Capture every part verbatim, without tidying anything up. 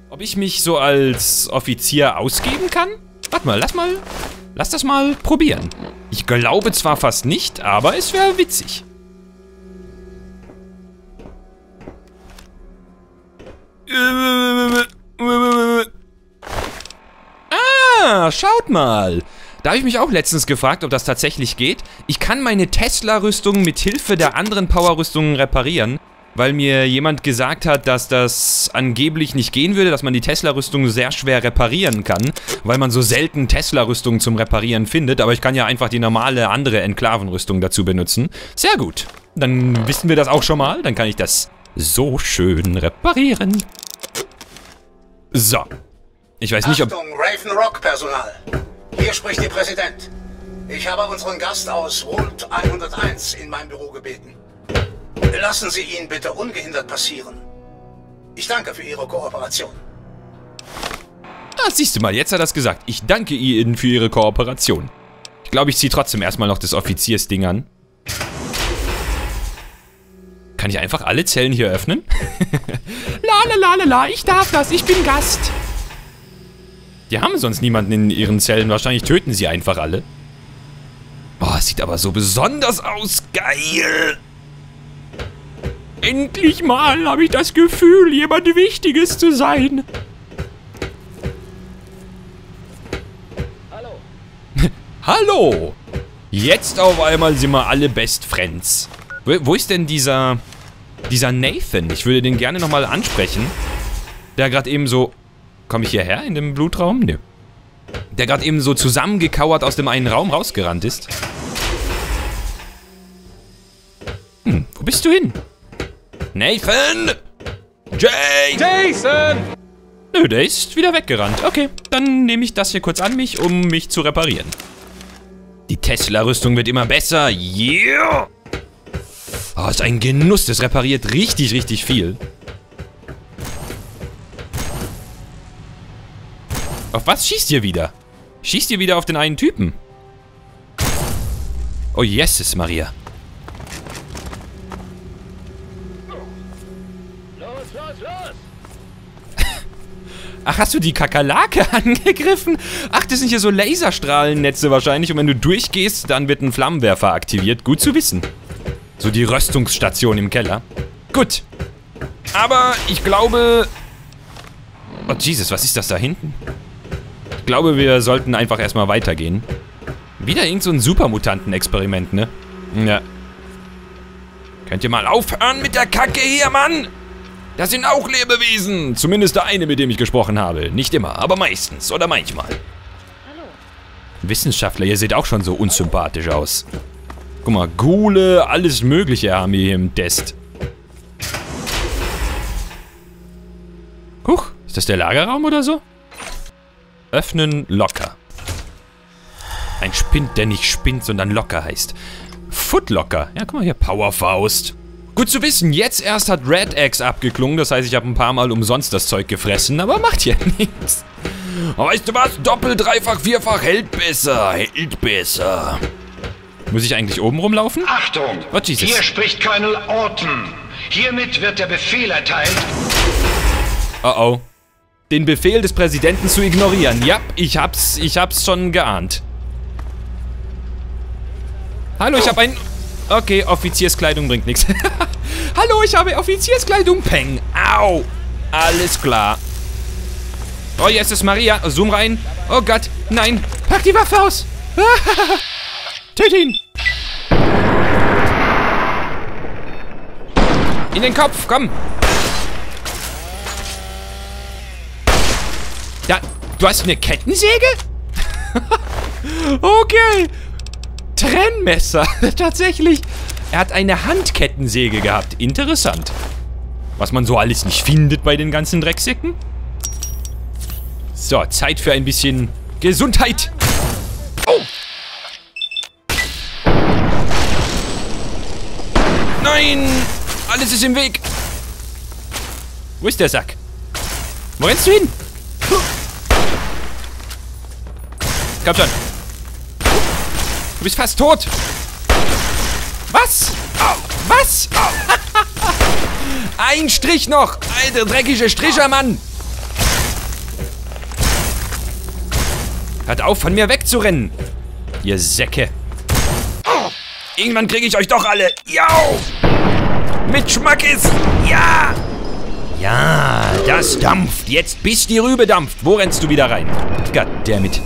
ob ich mich so als Offizier ausgeben kann? Warte mal, lass mal, lass das mal probieren. Ich glaube zwar fast nicht, aber es wäre witzig. Ah, schaut mal. Da habe ich mich auch letztens gefragt, ob das tatsächlich geht. Ich kann meine Tesla-Rüstung mit Hilfe der anderen Power-Rüstungen reparieren, weil mir jemand gesagt hat, dass das angeblich nicht gehen würde, dass man die Tesla-Rüstung sehr schwer reparieren kann, weil man so selten Tesla-Rüstungen zum Reparieren findet, aber ich kann ja einfach die normale andere Enklaven-Rüstung dazu benutzen. Sehr gut. Dann wissen wir das auch schon mal, dann kann ich das so schön reparieren. So. Ich weiß nicht, ob... Achtung, Raven Rock Personal. Hier spricht Ihr Präsident. Ich habe unseren Gast aus Vault hunderteins in mein Büro gebeten. Lassen Sie ihn bitte ungehindert passieren. Ich danke für Ihre Kooperation. Ah, siehst du mal, jetzt hat er das gesagt. Ich danke Ihnen für Ihre Kooperation. Ich glaube, ich ziehe trotzdem erstmal noch das Offiziersding an. Kann ich einfach alle Zellen hier öffnen? La la la la la, ich darf das, ich bin Gast. Die haben sonst niemanden in ihren Zellen. Wahrscheinlich töten sie einfach alle. Boah, sieht aber so besonders aus. Geil. Endlich mal habe ich das Gefühl, jemand Wichtiges zu sein. Hallo. Hallo. Jetzt auf einmal sind wir alle Best Friends. Wo, wo ist denn dieser... Dieser Nathan? Ich würde den gerne nochmal ansprechen. Der gerade eben so... Komme ich hierher in dem Blutraum? Nö. Der gerade eben so zusammengekauert aus dem einen Raum rausgerannt ist. Hm, wo bist du hin? Nathan! Jay! Jason! Nö, der ist wieder weggerannt. Okay, dann nehme ich das hier kurz an mich, um mich zu reparieren. Die Tesla-Rüstung wird immer besser. Yeah! Oh, ist ein Genuss. Das repariert richtig, richtig viel. Auf was schießt ihr wieder? Schießt ihr wieder auf den einen Typen? Oh, Jesus, Maria. Los, los, los! Ach, hast du die Kakerlake angegriffen? Ach, das sind hier so Laserstrahlennetze wahrscheinlich. Und wenn du durchgehst, dann wird ein Flammenwerfer aktiviert. Gut zu wissen. So die Röstungsstation im Keller. Gut. Aber ich glaube... Oh, Jesus, was ist das da hinten? Ich glaube, wir sollten einfach erstmal weitergehen. Wieder irgend so ein Supermutanten-Experiment, ne? Ja. Könnt ihr mal aufhören mit der Kacke hier, Mann? Das sind auch Lebewesen. Zumindest der eine, mit dem ich gesprochen habe. Nicht immer, aber meistens oder manchmal. Hallo. Wissenschaftler, ihr seht auch schon so unsympathisch aus. Guck mal, Ghule, alles Mögliche haben wir hier im Test. Huch, ist das der Lagerraum oder so? Öffnen, locker. Ein Spind, der nicht spinnt, sondern locker heißt. Footlocker. Ja, guck mal hier, Powerfaust. Gut zu wissen, jetzt erst hat Red Axe abgeklungen. Das heißt, ich habe ein paar Mal umsonst das Zeug gefressen, aber macht ja nichts. Weißt du was? Doppel, dreifach, vierfach hält besser. Hält besser. Muss ich eigentlich oben rumlaufen? Achtung! Oh, Jesus. Hier spricht Colonel Orton. Hiermit wird der Befehl erteilt. Oh oh. Den Befehl des Präsidenten zu ignorieren. Ja, ich hab's, ich hab's schon geahnt. Hallo, ich hab ein... Okay, Offizierskleidung bringt nichts. Hallo, ich habe Offizierskleidung. Peng. Au. Alles klar. Oh, jetzt ist Maria. Zoom rein. Oh Gott. Nein. Pack die Waffe aus. Töt ihn. In den Kopf. Komm. Da, du hast eine Kettensäge? Okay. Trennmesser. Tatsächlich. Er hat eine Handkettensäge gehabt. Interessant. Was man so alles nicht findet bei den ganzen Drecksäcken. So, Zeit für ein bisschen Gesundheit. Oh. Nein. Alles ist im Weg. Wo ist der Sack? Wo rennst du hin? Komm schon. Du bist fast tot. Was? Au. Was? Au. Ein Strich noch. Alter, dreckige Stricher, Mann. Hört auf, von mir wegzurennen. Ihr Säcke. Oh, irgendwann kriege ich euch doch alle. Ja. Mit Schmackes. Ja. Ja, das dampft. Jetzt bis die Rübe dampft. Wo rennst du wieder rein? Goddammit.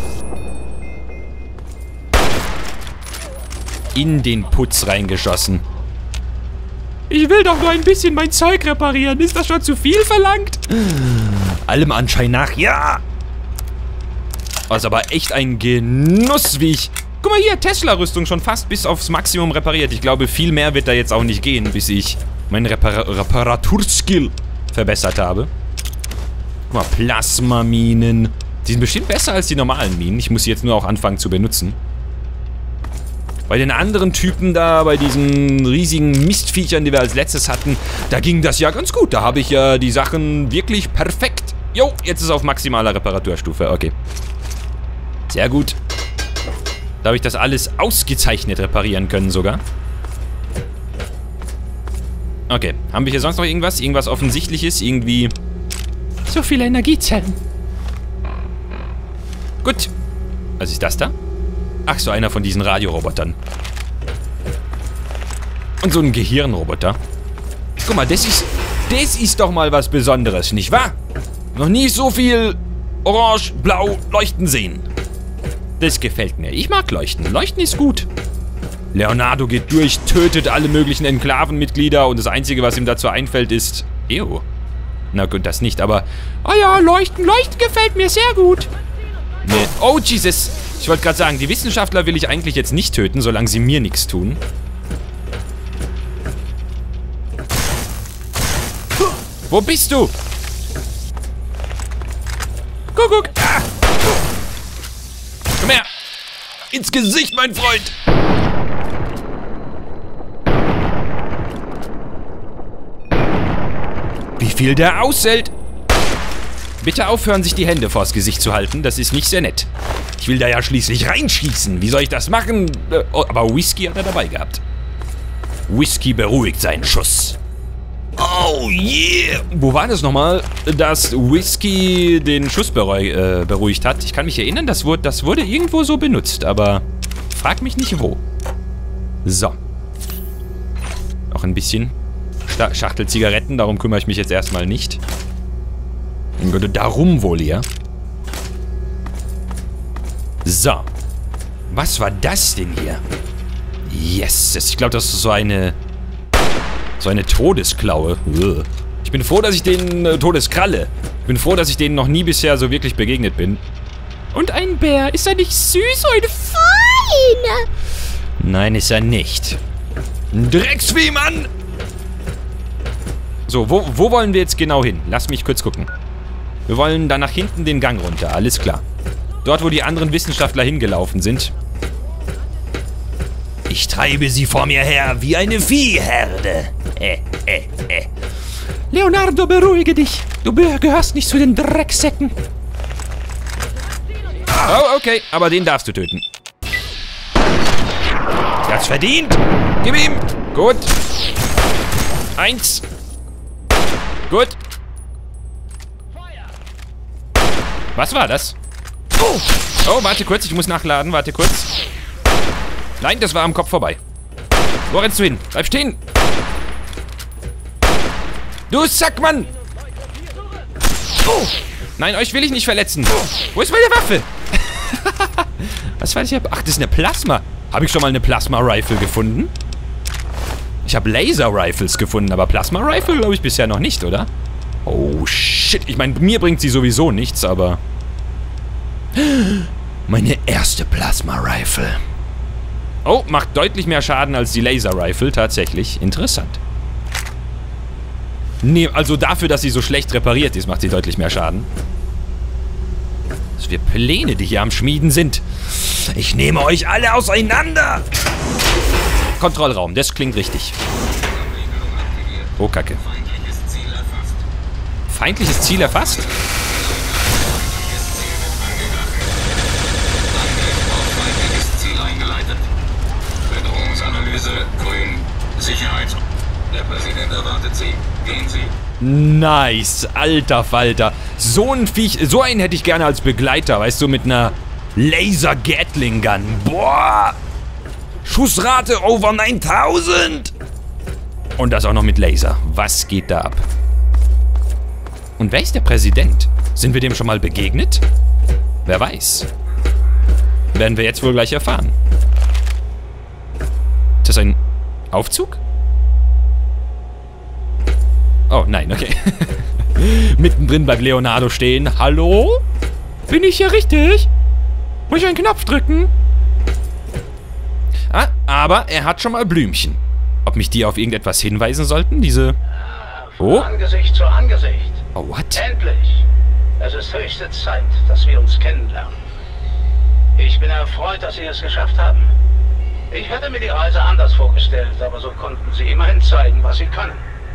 In den Putz reingeschossen. Ich will doch nur ein bisschen mein Zeug reparieren. Ist das schon zu viel verlangt? Allem Anschein nach, ja. Das ist aber echt ein Genuss, wie ich... Guck mal hier, Tesla-Rüstung schon fast bis aufs Maximum repariert. Ich glaube, viel mehr wird da jetzt auch nicht gehen, bis ich meinen Repar Reparaturskill verbessert habe. Guck mal, Plasmaminen. Die sind bestimmt besser als die normalen Minen. Ich muss sie jetzt nur auch anfangen zu benutzen. Bei den anderen Typen da, bei diesen riesigen Mistviechern, die wir als letztes hatten, da ging das ja ganz gut. Da habe ich ja die Sachen wirklich perfekt. Jo, jetzt ist es auf maximaler Reparaturstufe. Okay. Sehr gut. Da habe ich das alles ausgezeichnet reparieren können sogar. Okay. Haben wir hier sonst noch irgendwas? Irgendwas Offensichtliches? Irgendwie... So viele Energiezellen. Gut. Was ist das da? Ach, so einer von diesen Radiorobotern. Und so ein Gehirnroboter. Guck mal, das ist... Das ist doch mal was Besonderes, nicht wahr? Noch nie so viel orange, blau leuchten sehen. Das gefällt mir. Ich mag Leuchten. Leuchten ist gut. Leonardo geht durch, tötet alle möglichen Enklavenmitglieder und das Einzige, was ihm dazu einfällt, ist... Ew. Na gut, das nicht, aber... Oh ja, Leuchten, Leuchten gefällt mir sehr gut. Nee. Oh, Jesus. Ich wollte gerade sagen, die Wissenschaftler will ich eigentlich jetzt nicht töten, solange sie mir nichts tun. Wo bist du? Guck, guck. Ah. Komm her. Ins Gesicht, mein Freund. Wie viel der aushält. Bitte aufhören, sich die Hände vors Gesicht zu halten. Das ist nicht sehr nett. Ich will da ja schließlich reinschießen. Wie soll ich das machen? Oh, aber Whisky hat er dabei gehabt. Whisky beruhigt seinen Schuss. Oh yeah. Wo war das nochmal, dass Whisky den Schuss äh, beruhigt hat? Ich kann mich erinnern, das wurde, das wurde irgendwo so benutzt. Aber frag mich nicht wo. So. Noch ein bisschen Schachtel Zigaretten. Darum kümmere ich mich jetzt erstmal nicht. Darum wohl hier. So. Was war das denn hier? Yes. Ich glaube, das ist so eine... So eine Todesklaue. Ich bin froh, dass ich den... Äh, Todeskralle. Ich bin froh, dass ich denen noch nie bisher so wirklich begegnet bin. Und ein Bär. Ist er nicht süß? Ein Feiner. Nein, ist er nicht. Ein Drecksvieh, Mann! So, wo, wo wollen wir jetzt genau hin? Lass mich kurz gucken. Wir wollen da nach hinten den Gang runter, alles klar. Dort, wo die anderen Wissenschaftler hingelaufen sind. Ich treibe sie vor mir her wie eine Viehherde. Äh, äh, äh. Leonardo, beruhige dich. Du gehörst nicht zu den Drecksäcken. Oh, okay, aber den darfst du töten. Er hat's verdient. Gib ihm. Gut. Eins. Gut. Was war das? Oh. Oh, warte kurz, ich muss nachladen, warte kurz. Nein, das war am Kopf vorbei. Wo rennst du hin? Bleib stehen. Du Sackmann! Oh. Nein, euch will ich nicht verletzen. Wo ist meine Waffe? Was war das hier? Ach, das ist eine Plasma. Habe ich schon mal eine Plasma-Rifle gefunden? Ich habe Laser-Rifles gefunden, aber Plasma-Rifle glaube ich bisher noch nicht, oder? Oh, shit. Ich meine, mir bringt sie sowieso nichts, aber... Meine erste Plasma-Rifle. Oh, macht deutlich mehr Schaden als die Laser-Rifle. Tatsächlich. Interessant. Nee, also dafür, dass sie so schlecht repariert ist, macht sie deutlich mehr Schaden. Was für Pläne, die hier am Schmieden sind. Ich nehme euch alle auseinander. Kontrollraum, das klingt richtig. Oh, Kacke. Feindliches Ziel erfasst? Bedrohungsanalyse grün. Sicherheit. Der Präsident erwartet Sie. Gehen Sie. Nice, alter Falter. So ein Viech, so einen hätte ich gerne als Begleiter, weißt du, mit einer Laser Gatling Gun. Boah. Schussrate over neuntausend. Und das auch noch mit Laser. Was geht da ab? Und wer ist der Präsident? Sind wir dem schon mal begegnet? Wer weiß. Werden wir jetzt wohl gleich erfahren. Ist das ein Aufzug? Oh, nein, okay. Mittendrin bleibt Leonardo stehen. Hallo? Bin ich hier richtig? Muss ich einen Knopf drücken? Ah, aber er hat schon mal Blümchen. Ob mich die auf irgendetwas hinweisen sollten? Diese... Oh? Angesicht zu Angesicht. Oh, what? Endlich. Es ist höchste Zeit, dass wir uns kennenlernen. Ich bin erfreut, dass Sie es geschafft haben. Ich hätte mir die Reise anders vorgestellt, aber so konnten Sie immerhin zeigen, was Sie können.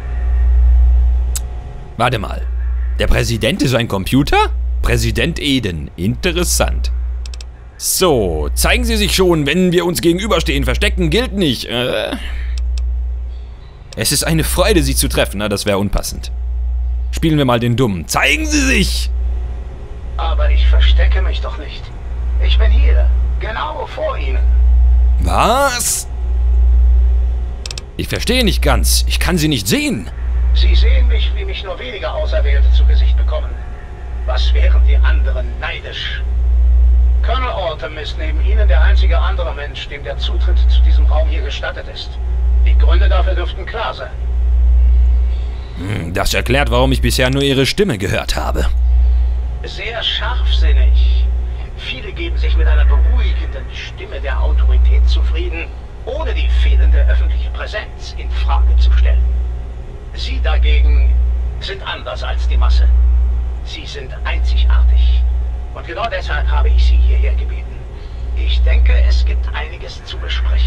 Warte mal. Der Präsident ist ein Computer? Präsident Eden. Interessant. So, zeigen Sie sich schon, wenn wir uns gegenüberstehen. Verstecken gilt nicht. Äh... Es ist eine Freude, Sie zu treffen. Na, das wäre unpassend. Spielen wir mal den Dummen. Zeigen Sie sich! Aber ich verstecke mich doch nicht. Ich bin hier, genau vor Ihnen. Was? Ich verstehe nicht ganz. Ich kann Sie nicht sehen. Sie sehen mich, wie mich nur wenige Auserwählte zu Gesicht bekommen. Was wären die anderen neidisch? Colonel Autumn ist neben Ihnen der einzige andere Mensch, dem der Zutritt zu diesem Raum hier gestattet ist. Die Gründe dafür dürften klar sein. Das erklärt, warum ich bisher nur Ihre Stimme gehört habe. Sehr scharfsinnig. Viele geben sich mit einer beruhigenden Stimme der Autorität zufrieden, ohne die fehlende öffentliche Präsenz in Frage zu stellen. Sie dagegen sind anders als die Masse. Sie sind einzigartig. Und genau deshalb habe ich Sie hierher gebeten. Ich denke, es gibt einiges zu besprechen.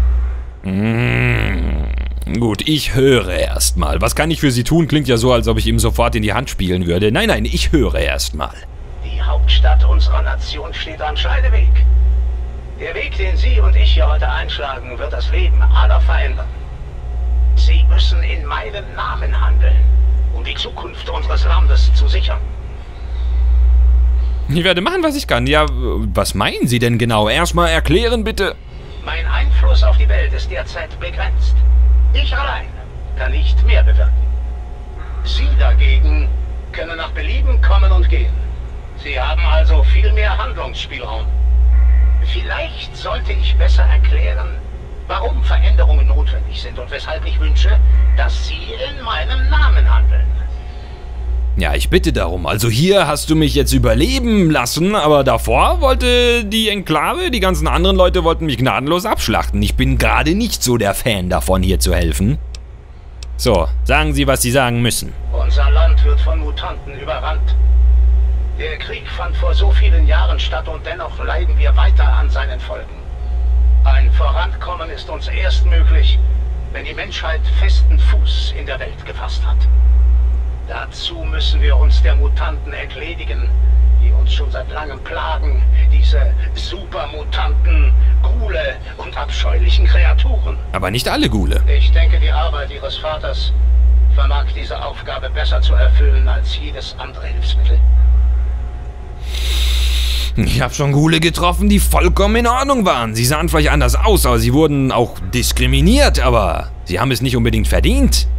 Mmh. Gut, ich höre erstmal. Was kann ich für Sie tun? Klingt ja so, als ob ich ihm sofort in die Hand spielen würde. Nein, nein, ich höre erstmal. Die Hauptstadt unserer Nation steht am Scheideweg. Der Weg, den Sie und ich hier heute einschlagen, wird das Leben aller verändern. Sie müssen in meinem Namen handeln, um die Zukunft unseres Landes zu sichern. Ich werde machen, was ich kann. Ja, was meinen Sie denn genau? Erstmal erklären, bitte. Mein Einfluss auf die Welt ist derzeit begrenzt. Ich allein kann nicht mehr bewirken. Sie dagegen können nach Belieben kommen und gehen. Sie haben also viel mehr Handlungsspielraum. Vielleicht sollte ich besser erklären, warum Veränderungen notwendig sind und weshalb ich wünsche, dass Sie in meinem Namen handeln. Ja, ich bitte darum. Also hier hast du mich jetzt überleben lassen, aber davor wollte die Enklave, die ganzen anderen Leute wollten mich gnadenlos abschlachten. Ich bin gerade nicht so der Fan davon, hier zu helfen. So, sagen Sie, was Sie sagen müssen. Unser Land wird von Mutanten überrannt. Der Krieg fand vor so vielen Jahren statt und dennoch leiden wir weiter an seinen Folgen. Ein Vorankommen ist uns erst möglich, wenn die Menschheit festen Fuß in der Welt gefasst hat. Dazu müssen wir uns der Mutanten entledigen, die uns schon seit langem plagen. Diese Supermutanten, Ghule und abscheulichen Kreaturen. Aber nicht alle Ghule. Ich denke, die Arbeit Ihres Vaters vermag diese Aufgabe besser zu erfüllen als jedes andere Hilfsmittel. Ich habe schon Ghule getroffen, die vollkommen in Ordnung waren. Sie sahen vielleicht anders aus, aber sie wurden auch diskriminiert, aber sie haben es nicht unbedingt verdient.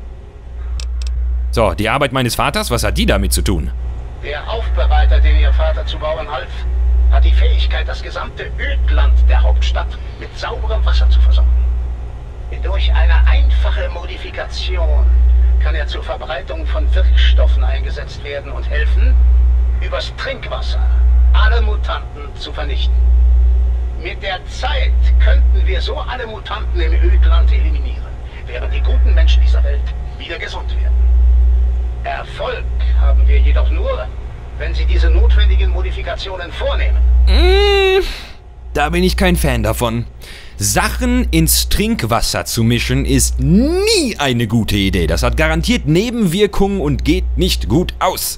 So, die Arbeit meines Vaters, was hat die damit zu tun? Der Aufbereiter, den Ihr Vater zu bauen half, hat die Fähigkeit, das gesamte Ödland der Hauptstadt mit sauberem Wasser zu versorgen. Durch eine einfache Modifikation kann er zur Verbreitung von Wirkstoffen eingesetzt werden und helfen, übers Trinkwasser alle Mutanten zu vernichten. Mit der Zeit könnten wir so alle Mutanten im Ödland eliminieren, während die guten Menschen dieser Welt wieder gesund werden. Erfolg haben wir jedoch nur, wenn Sie diese notwendigen Modifikationen vornehmen. Mmh, da bin ich kein Fan davon. Sachen ins Trinkwasser zu mischen ist nie eine gute Idee. Das hat garantiert Nebenwirkungen und geht nicht gut aus.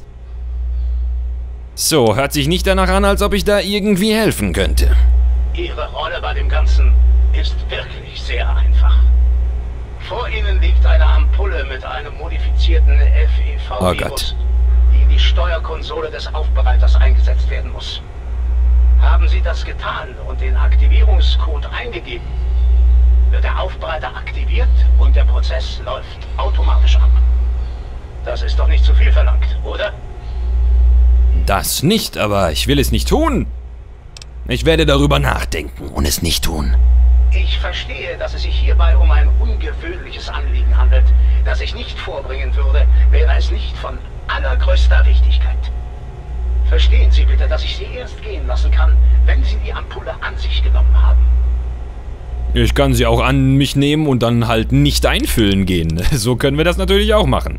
So, hört sich nicht danach an, als ob ich da irgendwie helfen könnte. Ihre Rolle bei dem Ganzen ist wirklich sehr einfach. Vor Ihnen liegt eine Ampulle mit einem modifizierten F E V-Virus, die in die Steuerkonsole des Aufbereiters eingesetzt werden muss. Haben Sie das getan und den Aktivierungscode eingegeben, wird der Aufbereiter aktiviert und der Prozess läuft automatisch ab. Das ist doch nicht zu viel verlangt, oder? Das nicht, aber ich will es nicht tun. Ich werde darüber nachdenken und es nicht tun. Ich verstehe, dass es sich hierbei um ein ungewöhnliches Anliegen handelt, das ich nicht vorbringen würde, wäre es nicht von allergrößter Wichtigkeit. Verstehen Sie bitte, dass ich Sie erst gehen lassen kann, wenn Sie die Ampulle an sich genommen haben. Ich kann sie auch an mich nehmen und dann halt nicht einfüllen gehen. So können wir das natürlich auch machen.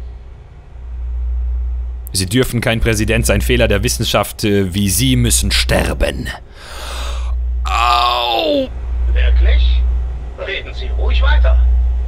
Sie dürfen kein Präsident sein. Fehler der Wissenschaft wie Sie müssen sterben. Au! Wirklich? Reden Sie ruhig weiter.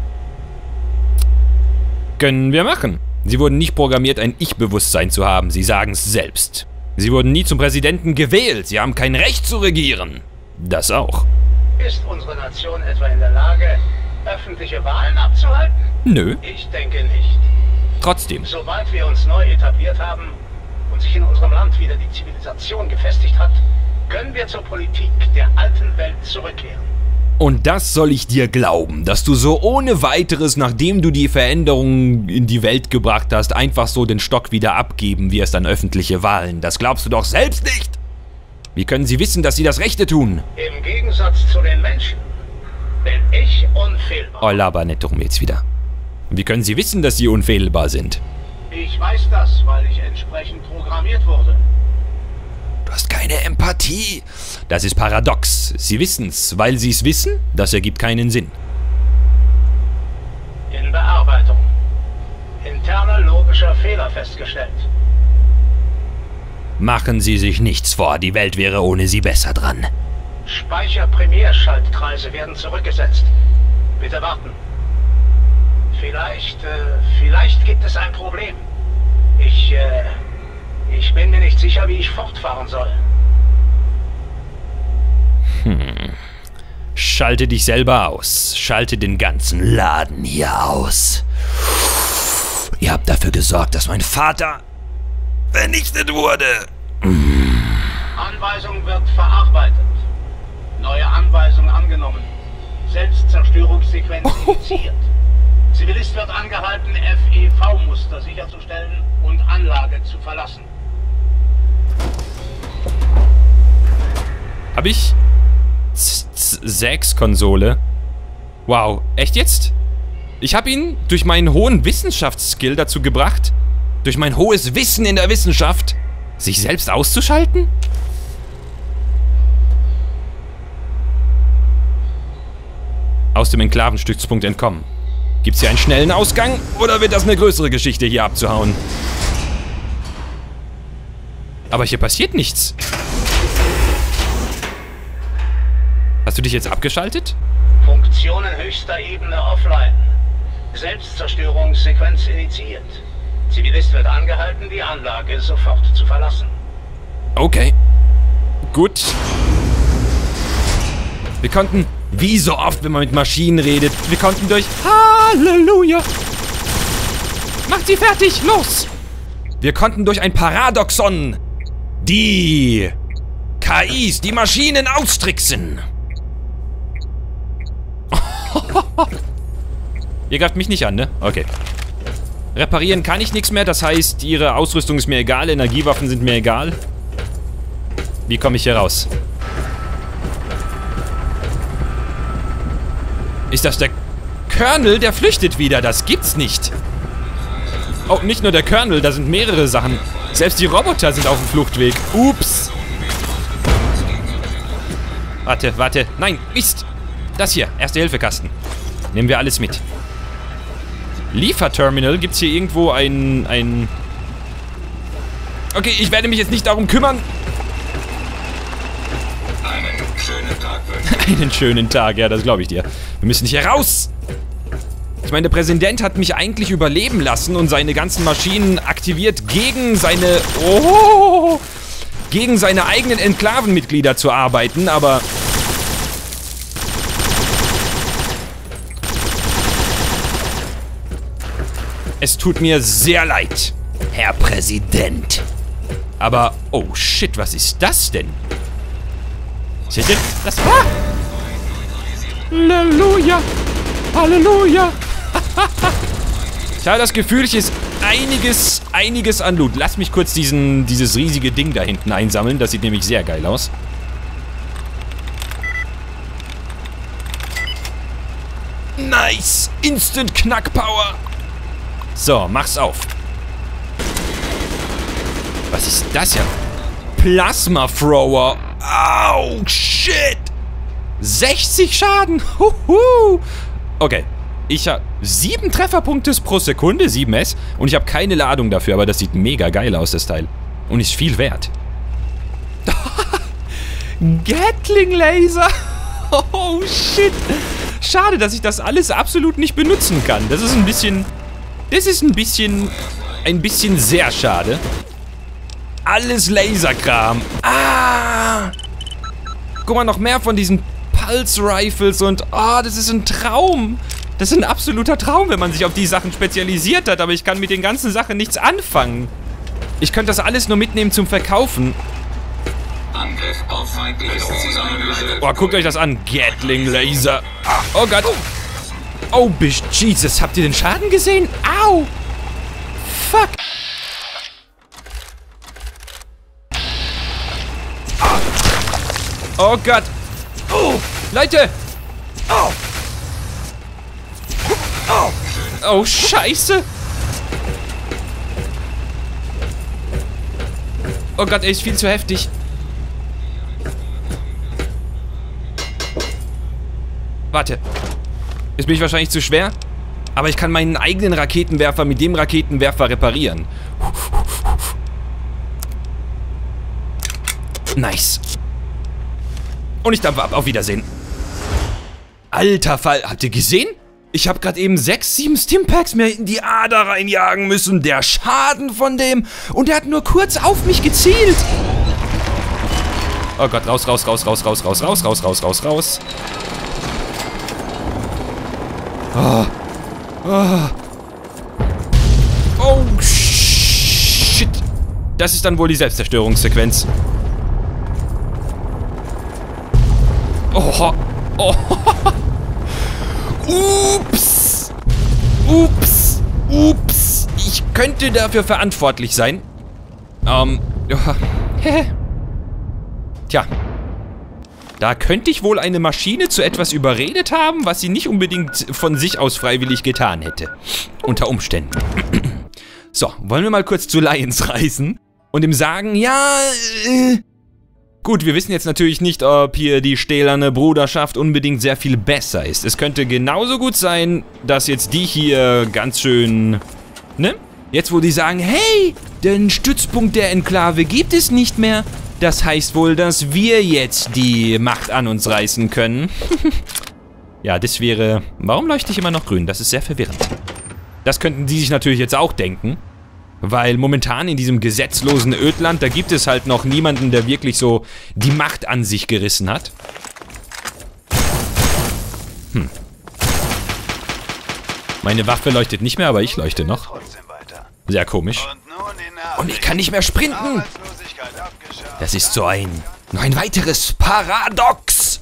Können wir machen. Sie wurden nicht programmiert, ein Ich-Bewusstsein zu haben. Sie sagen es selbst. Sie wurden nie zum Präsidenten gewählt. Sie haben kein Recht zu regieren. Das auch. Ist unsere Nation etwa in der Lage, öffentliche Wahlen abzuhalten? Nö. Ich denke nicht. Trotzdem. Sobald wir uns neu etabliert haben und sich in unserem Land wieder die Zivilisation gefestigt hat, können wir zur Politik der alten Welt zurückkehren. Und das soll ich dir glauben, dass du so ohne weiteres, nachdem du die Veränderungen in die Welt gebracht hast, einfach so den Stock wieder abgeben wirst an öffentliche Wahlen. Das glaubst du doch selbst nicht! Wie können sie wissen, dass sie das Rechte tun? Im Gegensatz zu den Menschen bin ich unfehlbar. Oh, laber nicht doch jetzt wieder. Wie können sie wissen, dass sie unfehlbar sind? Ich weiß das, weil ich entsprechend programmiert wurde. Du hast keine Empathie. Das ist paradox. Sie wissen's. Weil sie es wissen, das ergibt keinen Sinn. In Bearbeitung. Interner logischer Fehler festgestellt. Machen Sie sich nichts vor. Die Welt wäre ohne Sie besser dran. Speicher-Primärschaltkreise werden zurückgesetzt. Bitte warten. Vielleicht, äh, vielleicht gibt es ein Problem. Ich, äh... Ich bin mir nicht sicher, wie ich fortfahren soll. Hm. Schalte dich selber aus. Schalte den ganzen Laden hier aus. Ihr habt dafür gesorgt, dass mein Vater vernichtet wurde. Hm. Anweisung wird verarbeitet. Neue Anweisung angenommen. Selbstzerstörungssequenz initiiert. Zivilist wird angehalten, F E V-Muster sicherzustellen und Anlage zu verlassen. Hab ich sechs Konsole? Wow, echt jetzt? Ich habe ihn durch meinen hohen Wissenschaftsskill dazu gebracht, durch mein hohes Wissen in der Wissenschaft, sich selbst auszuschalten? Aus dem Enklavenstützpunkt entkommen. Gibt's hier einen schnellen Ausgang oder wird das eine größere Geschichte, hier abzuhauen? Aber hier passiert nichts. Hast du dich jetzt abgeschaltet? Funktionen höchster Ebene offline. Selbstzerstörungssequenz initiiert. Zivilist wird angehalten, die Anlage sofort zu verlassen. Okay. Gut. Wir konnten, wie so oft, wenn man mit Maschinen redet, wir konnten durch... Halleluja! Macht sie fertig, los! Wir konnten durch ein Paradoxon die K Is, die Maschinen austricksen. Ihr greift mich nicht an, ne? Okay. Reparieren kann ich nichts mehr, das heißt, ihre Ausrüstung ist mir egal, Energiewaffen sind mir egal. Wie komme ich hier raus? Ist das der Colonel? Der flüchtet wieder, das gibt's nicht. Oh, nicht nur der Colonel, da sind mehrere Sachen. Selbst die Roboter sind auf dem Fluchtweg. Ups. Warte, warte. Nein, Mist. Das hier, Erste-Hilfe-Kasten. Nehmen wir alles mit. Lieferterminal, gibt's hier irgendwo ein... ein... Okay, ich werde mich jetzt nicht darum kümmern. Einen schönen Tag. Einen schönen Tag, ja, das glaube ich dir. Wir müssen hier raus. Ich meine, der Präsident hat mich eigentlich überleben lassen und seine ganzen Maschinen aktiviert gegen seine... Oh! Gegen seine eigenen Enklavenmitglieder zu arbeiten, aber... Es tut mir sehr leid, Herr Präsident. Aber, oh shit, was ist das denn? Seht ihr? Das war... Halleluja! Halleluja! Ich habe das Gefühl, hier ist einiges, einiges an Loot. Lass mich kurz diesen, dieses riesige Ding da hinten einsammeln. Das sieht nämlich sehr geil aus. Nice! Instant Knackpower! So, mach's auf. Was ist das ja? Plasma Thrower. Au, shit! sechzig Schaden. Huhu. Okay. Ich habe sieben Trefferpunkte pro Sekunde, sieben S. Und ich habe keine Ladung dafür, aber das sieht mega geil aus, das Teil. Und ist viel wert. Gatling Laser. Oh, shit. Schade, dass ich das alles absolut nicht benutzen kann. Das ist ein bisschen... Das ist ein bisschen... Ein bisschen sehr schade. Alles Laserkram. Ah! Guck mal, noch mehr von diesen Pulse Rifles und... Ah, oh, das ist ein Traum. Das ist ein absoluter Traum, wenn man sich auf die Sachen spezialisiert hat. Aber ich kann mit den ganzen Sachen nichts anfangen. Ich könnte das alles nur mitnehmen zum Verkaufen. Angriff auf feindliches Ziel. Oh, guckt euch das an. Gatling Laser. Oh Gott. Oh, Jesus. Habt ihr den Schaden gesehen? Au. Fuck. Oh Gott. Oh, Leute. Oh. Oh. Oh, Scheiße. Oh Gott, er ist viel zu heftig. Warte. Jetzt bin ich wahrscheinlich zu schwer. Aber ich kann meinen eigenen Raketenwerfer mit dem Raketenwerfer reparieren. Nice. Und ich dampfe ab. Auf Wiedersehen. Alter Fall. Habt ihr gesehen? Ich habe gerade eben sechs, sieben Stimpaks mehr in die Ader reinjagen müssen. Der Schaden von dem. Und der hat nur kurz auf mich gezielt. Oh Gott, raus, raus, raus, raus, raus, raus, raus, raus, raus, raus, raus. Oh. Oh. Oh, shit. Das ist dann wohl die Selbstzerstörungssequenz. Oh. Oh. Ups. Ups. Ups. Ich könnte dafür verantwortlich sein. Ähm. Ja. Tja. Da könnte ich wohl eine Maschine zu etwas überredet haben, was sie nicht unbedingt von sich aus freiwillig getan hätte. Unter Umständen. So, wollen wir mal kurz zu Lions reisen und ihm sagen, ja, äh, gut, wir wissen jetzt natürlich nicht, ob hier die stählerne Bruderschaft unbedingt sehr viel besser ist. Es könnte genauso gut sein, dass jetzt die hier ganz schön, ne? Jetzt, wo die sagen, hey, den Stützpunkt der Enklave gibt es nicht mehr. Das heißt wohl, dass wir jetzt die Macht an uns reißen können. Ja, das wäre... Warum leuchte ich immer noch grün? Das ist sehr verwirrend. Das könnten die sich natürlich jetzt auch denken. Weil momentan in diesem gesetzlosen Ödland, da gibt es halt noch niemanden, der wirklich so die Macht an sich gerissen hat. Hm. Meine Waffe leuchtet nicht mehr, aber ich leuchte noch. Sehr komisch. Und ich kann nicht mehr sprinten. Das ist so ein... Noch ein weiteres Paradox.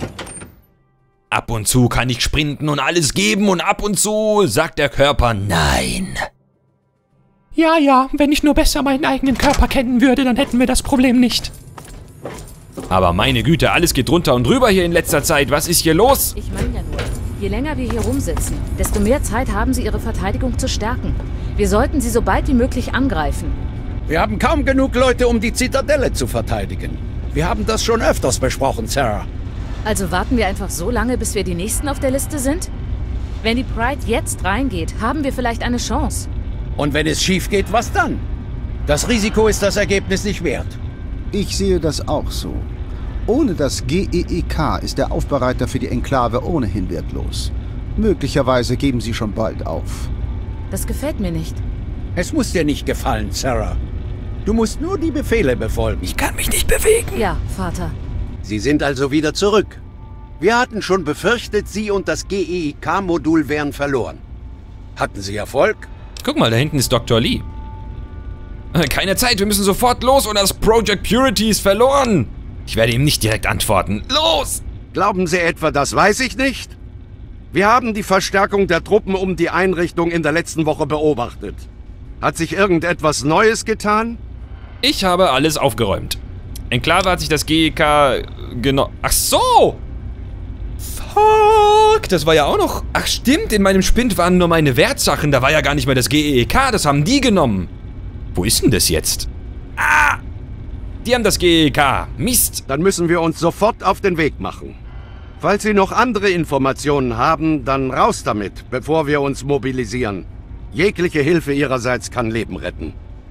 Ab und zu kann ich sprinten und alles geben und ab und zu sagt der Körper nein. Ja, ja, wenn ich nur besser meinen eigenen Körper kennen würde, dann hätten wir das Problem nicht. Aber meine Güte, alles geht drunter und drüber hier in letzter Zeit. Was ist hier los? Ich meine ja nur, je länger wir hier rumsitzen, desto mehr Zeit haben sie, ihre Verteidigung zu stärken. Wir sollten sie so bald wie möglich angreifen. Wir haben kaum genug Leute, um die Zitadelle zu verteidigen. Wir haben das schon öfters besprochen, Sarah. Also warten wir einfach so lange, bis wir die Nächsten auf der Liste sind? Wenn die Pride jetzt reingeht, haben wir vielleicht eine Chance. Und wenn es schief geht, was dann? Das Risiko ist das Ergebnis nicht wert. Ich sehe das auch so. Ohne das G E E K ist der Aufbereiter für die Enklave ohnehin wertlos. Möglicherweise geben sie schon bald auf. Das gefällt mir nicht. Es muss dir nicht gefallen, Sarah. Du musst nur die Befehle befolgen. Ich kann mich nicht bewegen. Ja, Vater. Sie sind also wieder zurück. Wir hatten schon befürchtet, Sie und das G E E K-Modul wären verloren. Hatten Sie Erfolg? Guck mal, da hinten ist Doktor Lee. Keine Zeit, wir müssen sofort los oder das Project Purity ist verloren. Ich werde ihm nicht direkt antworten. Los! Glauben Sie etwa, das weiß ich nicht? Wir haben die Verstärkung der Truppen um die Einrichtung in der letzten Woche beobachtet. Hat sich irgendetwas Neues getan? Ich habe alles aufgeräumt. Enklave hat sich das G E K genommen. Ach so! Fuck, das war ja auch noch... Ach stimmt, in meinem Spind waren nur meine Wertsachen. Da war ja gar nicht mehr das G E K, das haben die genommen. Wo ist denn das jetzt? Ah! Die haben das G E K. Mist. Dann müssen wir uns sofort auf den Weg machen. Falls Sie noch andere Informationen haben, dann raus damit, bevor wir uns mobilisieren. Jegliche Hilfe Ihrerseits kann Leben retten.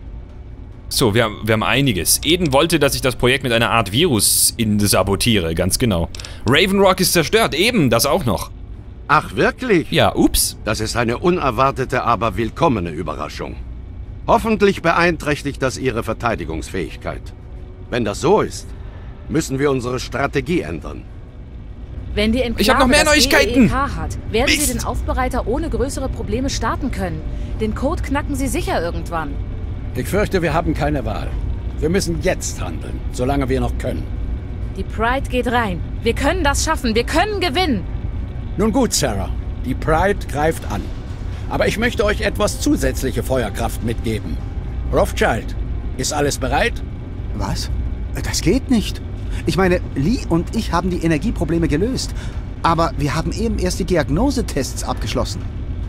So, wir, wir haben einiges. Eden wollte, dass ich das Projekt mit einer Art Virus in sabotiere, ganz genau. Raven Rock ist zerstört, eben, das auch noch. Ach, wirklich? Ja, ups. Das ist eine unerwartete, aber willkommene Überraschung. Hoffentlich beeinträchtigt das Ihre Verteidigungsfähigkeit. Wenn das so ist, müssen wir unsere Strategie ändern. Wenn die Enklave ich hab noch mehr das Neuigkeiten. G E E K hat, werden Mist. Sie den Aufbereiter ohne größere Probleme starten können. Den Code knacken Sie sicher irgendwann. Ich fürchte, wir haben keine Wahl. Wir müssen jetzt handeln, solange wir noch können. Die Pride geht rein. Wir können das schaffen. Wir können gewinnen. Nun gut, Sarah. Die Pride greift an. Aber ich möchte euch etwas zusätzliche Feuerkraft mitgeben. Rothschild, ist alles bereit? Was? Das geht nicht. Ich meine, Lee und ich haben die Energieprobleme gelöst. Aber wir haben eben erst die Diagnosetests abgeschlossen.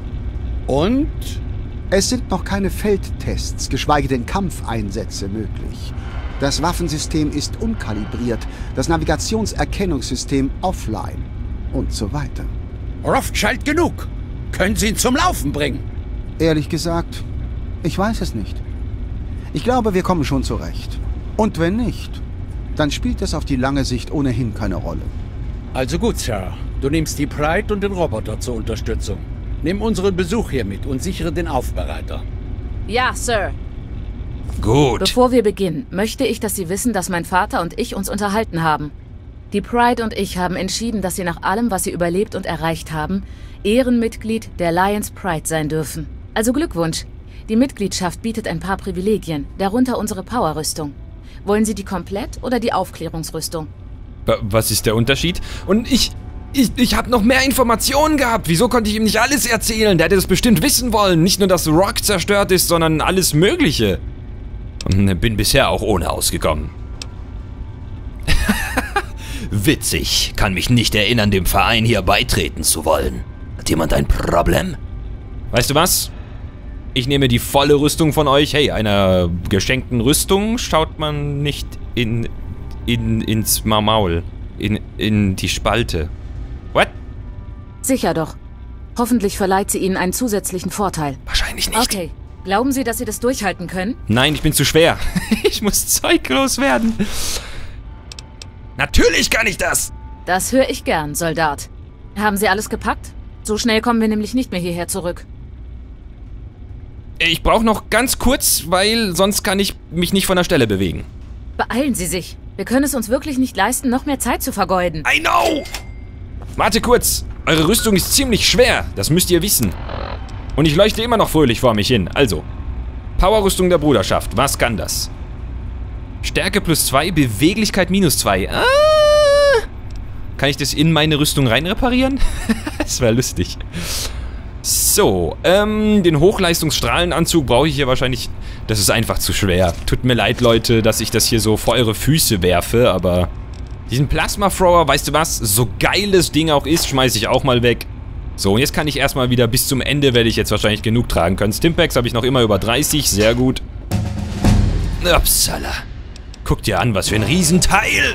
Und? Es sind noch keine Feldtests, geschweige denn Kampfeinsätze möglich. Das Waffensystem ist unkalibriert, das Navigationserkennungssystem offline und so weiter. Rothschild genug! Können Sie ihn zum Laufen bringen? Ehrlich gesagt, ich weiß es nicht. Ich glaube, wir kommen schon zurecht. Und wenn nicht, dann spielt es auf die lange Sicht ohnehin keine Rolle. Also gut, Sarah. Du nimmst die Pride und den Roboter zur Unterstützung. Nimm unseren Besuch hier mit und sichere den Aufbereiter. Ja, Sir. Gut. Bevor wir beginnen, möchte ich, dass Sie wissen, dass mein Vater und ich uns unterhalten haben. Die Pride und ich haben entschieden, dass Sie nach allem, was Sie überlebt und erreicht haben, Ehrenmitglied der Lions Pride sein dürfen. Also Glückwunsch. Die Mitgliedschaft bietet ein paar Privilegien, darunter unsere Powerrüstung. Wollen Sie die komplett oder die Aufklärungsrüstung? Was ist der Unterschied? Und ich... Ich, ich habe noch mehr Informationen gehabt. Wieso konnte ich ihm nicht alles erzählen? Der hätte das bestimmt wissen wollen. Nicht nur, dass Rock zerstört ist, sondern alles Mögliche. Und bin bisher auch ohne ausgekommen. Witzig. Kann mich nicht erinnern, dem Verein hier beitreten zu wollen. Hat jemand ein Problem? Weißt du was? Ich nehme die volle Rüstung von euch. Hey, einer geschenkten Rüstung schaut man nicht in, in, ins Maul. In, in die Spalte. What? Sicher doch. Hoffentlich verleiht sie Ihnen einen zusätzlichen Vorteil. Wahrscheinlich nicht. Okay. Glauben Sie, dass Sie das durchhalten können? Nein, ich bin zu schwer. Ich muss Zeug loswerden. Natürlich kann ich das! Das höre ich gern, Soldat. Haben Sie alles gepackt? So schnell kommen wir nämlich nicht mehr hierher zurück. Ich brauche noch ganz kurz, weil sonst kann ich mich nicht von der Stelle bewegen. Beeilen Sie sich. Wir können es uns wirklich nicht leisten, noch mehr Zeit zu vergeuden. I know! Warte kurz. Eure Rüstung ist ziemlich schwer. Das müsst ihr wissen. Und ich leuchte immer noch fröhlich vor mich hin. Also, Powerrüstung der Bruderschaft. Was kann das? Stärke plus zwei, Beweglichkeit minus zwei. Ah! Kann ich das in meine Rüstung rein reparieren? Das wäre lustig. So, ähm, den Hochleistungsstrahlenanzug brauche ich hier wahrscheinlich... Das ist einfach zu schwer. Tut mir leid, Leute, dass ich das hier so vor eure Füße werfe, aber... Diesen Plasma-Thrower, weißt du was? So geil das Ding auch ist, schmeiße ich auch mal weg. So, und jetzt kann ich erstmal wieder bis zum Ende, werde ich jetzt wahrscheinlich genug tragen können. Stimpaks habe ich noch immer über dreißig, sehr gut. Upsala. Guck dir an, was für ein Riesenteil!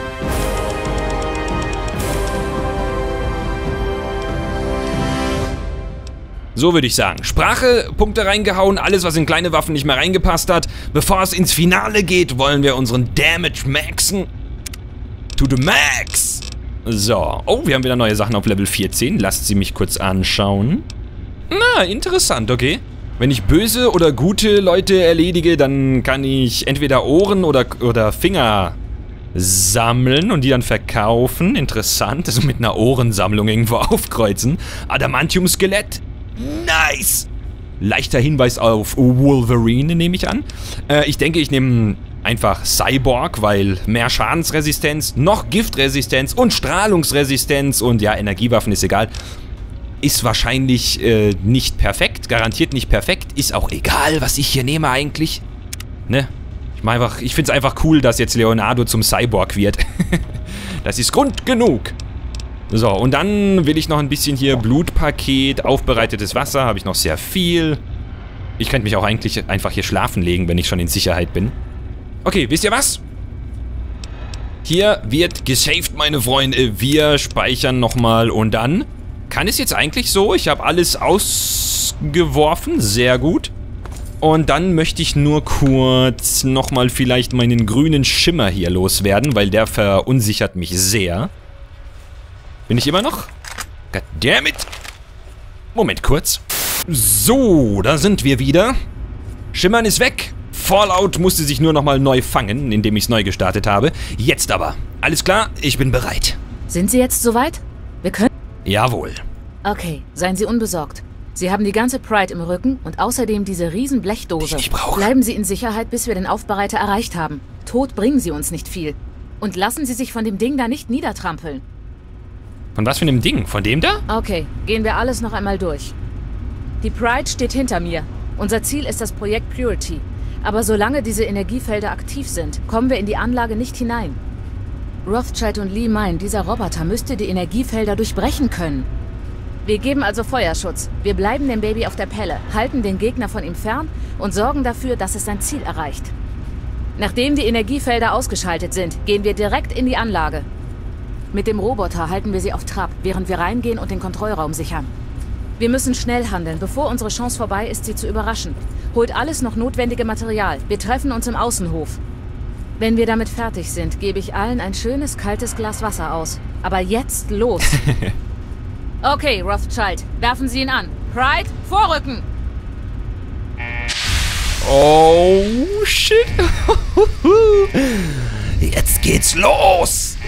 So würde ich sagen. Sprache, Punkte reingehauen, alles, was in kleine Waffen nicht mehr reingepasst hat. Bevor es ins Finale geht, wollen wir unseren Damage maxen. To the max! So. Oh, wir haben wieder neue Sachen auf Level vierzehn. Lasst sie mich kurz anschauen. Na, interessant, okay. Wenn ich böse oder gute Leute erledige, dann kann ich entweder Ohren oder, oder Finger sammeln und die dann verkaufen. Interessant. Also mit einer Ohrensammlung irgendwo aufkreuzen. Adamantium-Skelett. Nice! Leichter Hinweis auf Wolverine, nehme ich an. Äh, ich denke, ich nehme einfach Cyborg, weil mehr Schadensresistenz, noch Giftresistenz und Strahlungsresistenz und ja, Energiewaffen ist egal. Ist wahrscheinlich äh, nicht perfekt, garantiert nicht perfekt. Ist auch egal, was ich hier nehme eigentlich. Ne? Ich meine einfach, ich finde es einfach cool, dass jetzt Leonardo zum Cyborg wird. Das ist Grund genug. So, und dann will ich noch ein bisschen hier Blutpaket, aufbereitetes Wasser, habe ich noch sehr viel. Ich könnte mich auch eigentlich einfach hier schlafen legen, wenn ich schon in Sicherheit bin. Okay, wisst ihr was? Hier wird gesaved, meine Freunde. Wir speichern nochmal und dann kann es jetzt eigentlich so. Ich habe alles ausgeworfen, sehr gut. Und dann möchte ich nur kurz nochmal vielleicht meinen grünen Schimmer hier loswerden, weil der verunsichert mich sehr. Bin ich immer noch? Goddammit. Moment kurz. So, da sind wir wieder. Schimmern ist weg. Fallout musste sich nur nochmal neu fangen, indem ich es neu gestartet habe. Jetzt aber. Alles klar, ich bin bereit. Sind Sie jetzt soweit? Wir können... Jawohl. Okay, seien Sie unbesorgt. Sie haben die ganze Pride im Rücken und außerdem diese riesen Blechdose. Die ich nicht brauche. Bleiben Sie in Sicherheit, bis wir den Aufbereiter erreicht haben. Tot bringen Sie uns nicht viel. Und lassen Sie sich von dem Ding da nicht niedertrampeln. Von was für einem Ding? Von dem da? Okay, gehen wir alles noch einmal durch. Die Pride steht hinter mir. Unser Ziel ist das Projekt Purity. Aber solange diese Energiefelder aktiv sind, kommen wir in die Anlage nicht hinein. Rothschild und Lee meinen, dieser Roboter müsste die Energiefelder durchbrechen können. Wir geben also Feuerschutz. Wir bleiben dem Baby auf der Pelle, halten den Gegner von ihm fern und sorgen dafür, dass es sein Ziel erreicht. Nachdem die Energiefelder ausgeschaltet sind, gehen wir direkt in die Anlage. Mit dem Roboter halten wir sie auf Trab, während wir reingehen und den Kontrollraum sichern. Wir müssen schnell handeln, bevor unsere Chance vorbei ist, sie zu überraschen. Holt alles noch notwendige Material. Wir treffen uns im Außenhof. Wenn wir damit fertig sind, gebe ich allen ein schönes, kaltes Glas Wasser aus. Aber jetzt los! Okay, Rothschild, werfen Sie ihn an. Pride, vorrücken! Oh, shit! Jetzt geht's los!